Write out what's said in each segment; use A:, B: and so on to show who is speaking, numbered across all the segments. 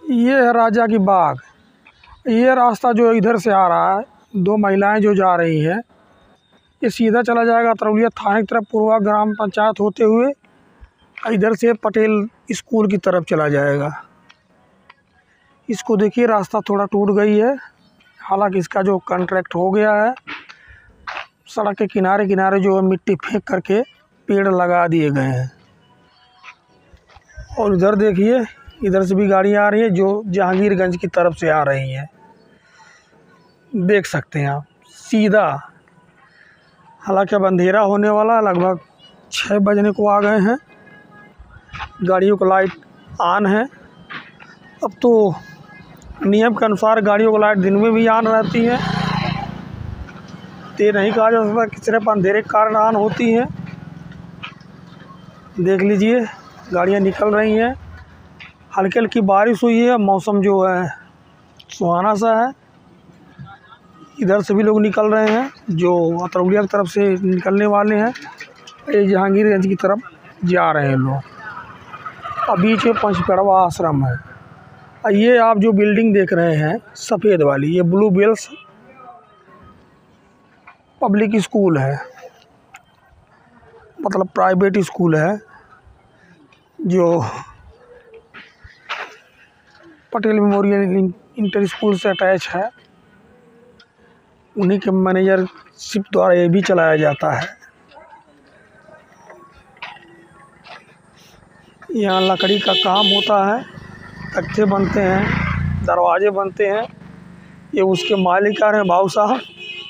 A: ये है राजा की बाग। ये रास्ता जो इधर से आ रहा है, दो महिलाएं जो जा रही हैं, ये सीधा चला जाएगा तरौलिया थाने की तरफ पूर्वा ग्राम पंचायत होते हुए, इधर से पटेल स्कूल की तरफ चला जाएगा। इसको देखिए रास्ता थोड़ा टूट गई है, हालांकि इसका जो कॉन्ट्रैक्ट हो गया है। सड़क के किनारे किनारे जो मिट्टी फेंक करके पेड़ लगा दिए गए हैं। और इधर देखिए, इधर से भी गाड़ियाँ आ रही है जो जहांगीरगंज की तरफ से आ रही हैं, देख सकते हैं आप सीधा। हालांकि अब अंधेरा होने वाला है, लगभग 6 बजने को आ गए हैं। गाड़ियों का लाइट ऑन है। अब तो नियम के अनुसार गाड़ियों की लाइट दिन में भी ऑन रहती है, तो ये नहीं कहा जा सकता कि सिर्फ अंधेरे के कारण ऑन होती हैं। देख लीजिए गाड़ियाँ निकल रही हैं। हल्की हल्की बारिश हुई है, मौसम जो है सुहाना सा है। इधर से भी लोग निकल रहे हैं जो तरौलिया की तरफ से निकलने वाले हैं, ये जहांगीरगंज की तरफ जा रहे हैं लोग। और बीच में पंचपेड़वा आश्रम है। और ये आप जो बिल्डिंग देख रहे हैं सफ़ेद वाली, ये ब्लू बेल्स पब्लिक स्कूल है, मतलब प्राइवेट स्कूल है जो पटेल मेमोरियल इंटर स्कूल से अटैच है। उन्हीं के मैनेजरशिप द्वारा ये भी चलाया जाता है। यहाँ लकड़ी का काम होता है, तख्ते बनते हैं, दरवाजे बनते हैं। ये उसके मालिक हैं भाऊ साहब।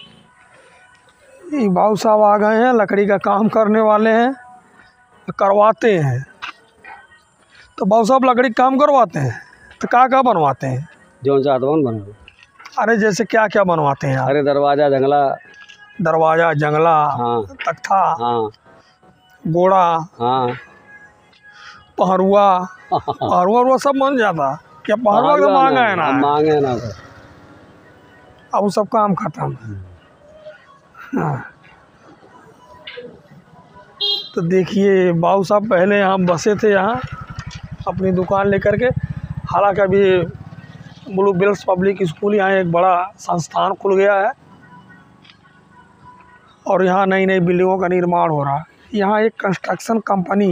A: ये भाऊ साहब आ गए हैं, लकड़ी का काम करने वाले हैं, करवाते हैं। तो भाऊ साहब लकड़ी का काम करवाते हैं, तो क्या बनवाते हैं?
B: जो चाहते बनो।
A: अरे जैसे क्या क्या बनवाते हैं?
B: अरे दरवाजा जंगला, हाँ,
A: तख्ता,
B: हाँ,
A: गोड़ा,
B: हाँ,
A: पहरुआ पहरुआ सब बन जाता। क्या पहरुआ तो मांगा है ना?
B: मांगे है ना सर।
A: अब वो सब काम खत्म। हाँ। तो देखिए बाबू साहब पहले यहाँ बसे थे, यहाँ अपनी दुकान लेकर के। हालांकि अभी ब्लू बेल्स पब्लिक स्कूल यहाँ एक बड़ा संस्थान खुल गया है और यहाँ नई नई बिल्डिंगों का निर्माण हो रहा है। यहाँ एक कंस्ट्रक्शन कंपनी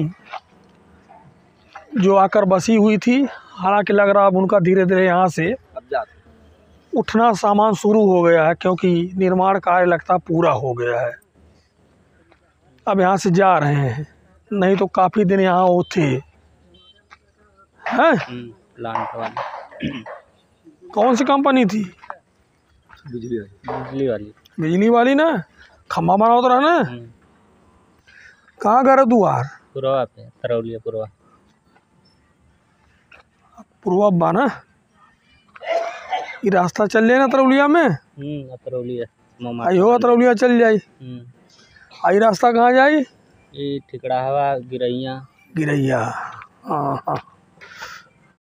A: जो आकर बसी हुई थी, हालांकि लग रहा है अब उनका धीरे धीरे यहाँ से उठना सामान शुरू हो गया है, क्योंकि निर्माण कार्य लगता पूरा हो गया है। अब यहाँ से जा रहे हैं, नहीं तो काफ़ी दिन यहाँ वो थे हैं। कौन सी कंपनी थी? बिजली वाली ना, खम्बा बना होता रहा ना। कहाँ घर है दुआर?
B: पूर्वा पे, तरौलिया
A: पूर्वा बाना। ये रास्ता चल जाए ना तरौलिया में?
B: तरौलिया
A: आई होगा, तरौलिया चल जाई। आई रास्ता कहाँ जाई?
B: ये ठिकड़ा हवा गिरैया।
A: हाँ हाँ।